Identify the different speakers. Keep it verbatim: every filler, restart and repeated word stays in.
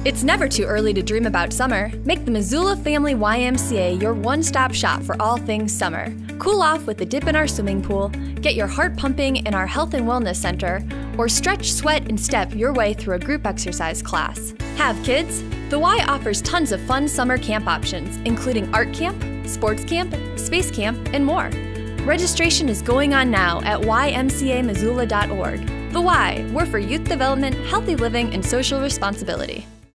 Speaker 1: It's never too early to dream about summer. Make the Missoula Family Y M C A your one-stop shop for all things summer. Cool off with a dip in our swimming pool, get your heart pumping in our health and wellness center, or stretch, sweat, and step your way through a group exercise class. Have kids? The Y offers tons of fun summer camp options, including art camp, sports camp, space camp, and more. Registration is going on now at y m c a missoula dot org. The Y, we're for youth development, healthy living, and social responsibility.